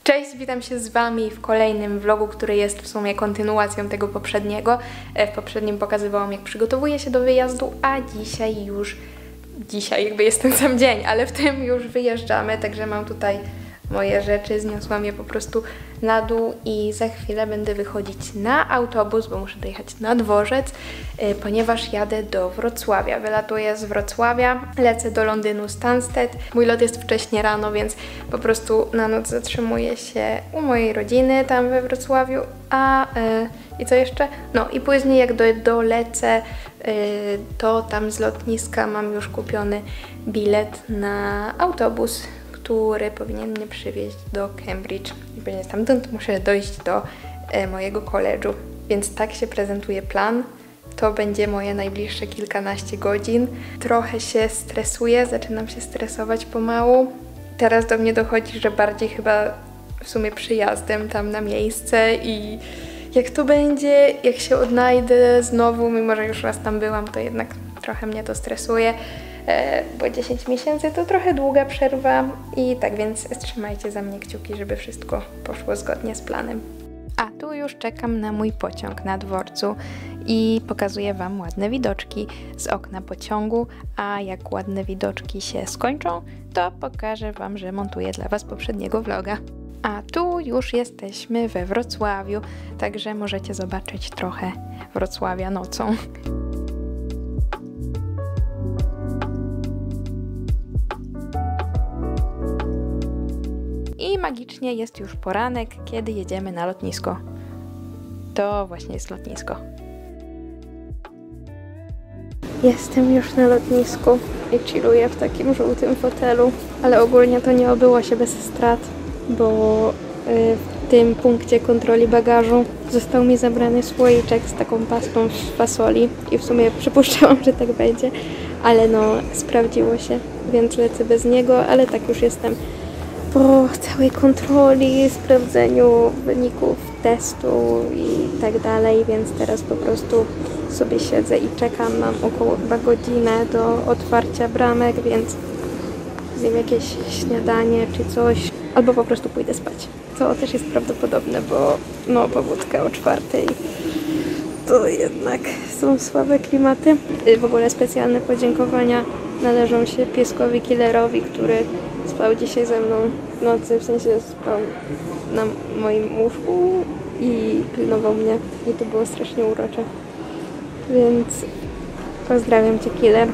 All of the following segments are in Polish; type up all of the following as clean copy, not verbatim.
Cześć, witam się z Wami w kolejnym vlogu, który jest w sumie kontynuacją tego poprzedniego. W poprzednim pokazywałam, jak przygotowuję się do wyjazdu, a dzisiaj jakby jest ten sam dzień, ale w tym już wyjeżdżamy, także mam tutaj moje rzeczy, zniosłam je po prostu na dół i za chwilę będę wychodzić na autobus, bo muszę dojechać na dworzec, ponieważ jadę do Wrocławia. Wylatuję z Wrocławia, lecę do Londynu Stansted. Mój lot jest wcześnie rano, więc po prostu na noc zatrzymuję się u mojej rodziny tam we Wrocławiu, i co jeszcze? No i później jak dolecę, to tam z lotniska mam już kupiony bilet na autobus, który powinien mnie przywieźć do Cambridge. I później stamtąd muszę dojść do mojego koledżu. Więc tak się prezentuje plan. To będzie moje najbliższe kilkanaście godzin. Trochę się stresuję, zaczynam się stresować pomału. Teraz do mnie dochodzi, że bardziej chyba w sumie przyjazdem tam na miejsce i jak to będzie, jak się odnajdę znowu, mimo że już raz tam byłam, to jednak trochę mnie to stresuje. Bo 10 miesięcy to trochę długa przerwa i tak więc trzymajcie za mnie kciuki, żeby wszystko poszło zgodnie z planem. A tu już czekam na mój pociąg na dworcu i pokazuję Wam ładne widoczki z okna pociągu, a jak ładne widoczki się skończą, to pokażę Wam, że montuję dla Was poprzedniego vloga. A tu już jesteśmy we Wrocławiu, także możecie zobaczyć trochę Wrocławia nocą. I magicznie jest już poranek, kiedy jedziemy na lotnisko. To właśnie jest lotnisko. Jestem już na lotnisku i chilluję w takim żółtym fotelu, ale ogólnie to nie obyło się bez strat, bo w tym punkcie kontroli bagażu został mi zabrany słoiczek z taką pastą z fasoli i w sumie przypuszczałam, że tak będzie, ale no sprawdziło się, więc lecę bez niego, ale tak już jestem po całej kontroli, sprawdzeniu wyników testu i tak dalej, więc teraz po prostu sobie siedzę i czekam. Mam około chyba godzinę do otwarcia bramek, więc zjem jakieś śniadanie czy coś, albo po prostu pójdę spać. To też jest prawdopodobne, bo no pobudka o 4:00 to jednak są słabe klimaty. W ogóle specjalne podziękowania należą się pieskowi Killerowi, który spał dzisiaj ze mną w nocy, w sensie spał na moim łóżku i pilnował mnie i to było strasznie urocze. Więc pozdrawiam Cię, Killer.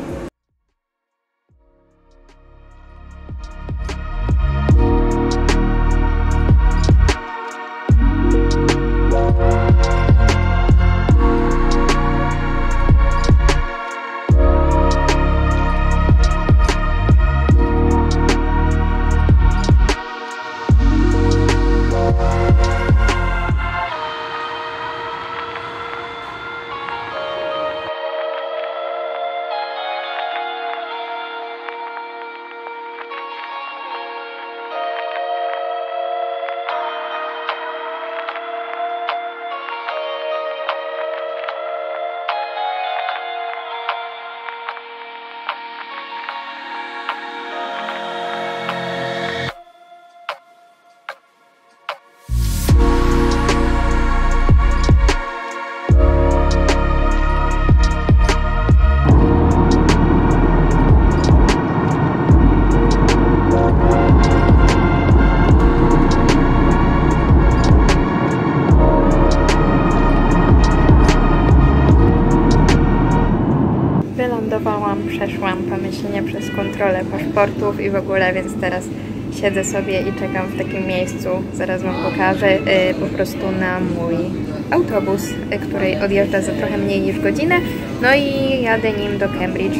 Przeszłam pomyślnie przez kontrolę paszportów i w ogóle, więc teraz siedzę sobie i czekam w takim miejscu, zaraz Wam pokażę, po prostu na mój autobus, który odjeżdża za trochę mniej niż godzinę, no i jadę nim do Cambridge.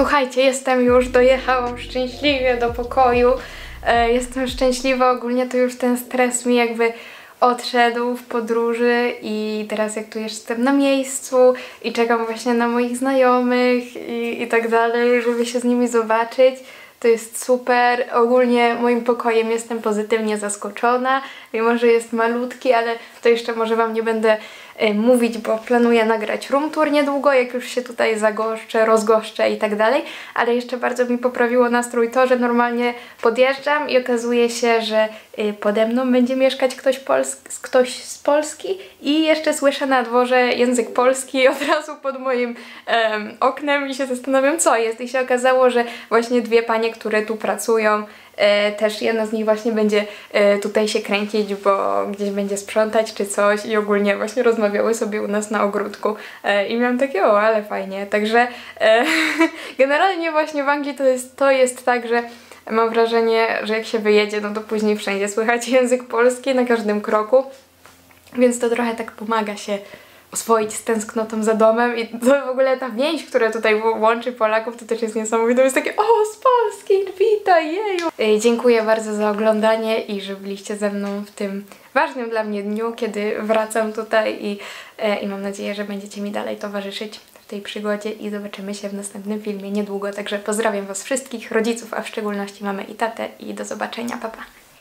Słuchajcie, jestem już, dojechałam szczęśliwie do pokoju. Jestem szczęśliwa, ogólnie to już ten stres mi jakby odszedł w podróży i teraz jak tu jestem na miejscu i czekam właśnie na moich znajomych i tak dalej, żeby się z nimi zobaczyć. To jest super. Ogólnie moim pokojem jestem pozytywnie zaskoczona, mimo że jest malutki, ale to jeszcze może Wam nie będę mówić, bo planuję nagrać room tour niedługo, jak już się tutaj zagoszczę, rozgoszczę i tak dalej, ale jeszcze bardzo mi poprawiło nastrój to, że normalnie podjeżdżam i okazuje się, że pode mną będzie mieszkać ktoś z Polski i jeszcze słyszę na dworze język polski od razu pod moim oknem i się zastanawiam, co jest. I się okazało, że właśnie dwie panie, które tu pracują, też jedna z nich właśnie będzie tutaj się kręcić, bo gdzieś będzie sprzątać czy coś i ogólnie właśnie rozmawiały sobie u nas na ogródku i miałam takie, o, ale fajnie. Także generalnie właśnie w Anglii to jest tak, że mam wrażenie, że jak się wyjedzie, no to później wszędzie słychać język polski na każdym kroku, więc to trochę tak pomaga się oswoić z tęsknotą za domem i to w ogóle ta więź, która tutaj łączy Polaków, to też jest niesamowite. To jest takie, o, z Polski, witaj, jeju! Dziękuję bardzo za oglądanie i że byliście ze mną w tym ważnym dla mnie dniu, kiedy wracam tutaj i mam nadzieję, że będziecie mi dalej towarzyszyć w tej przygodzie i zobaczymy się w następnym filmie niedługo. Także pozdrawiam Was wszystkich, rodziców, a w szczególności mamę i tatę i do zobaczenia, pa pa!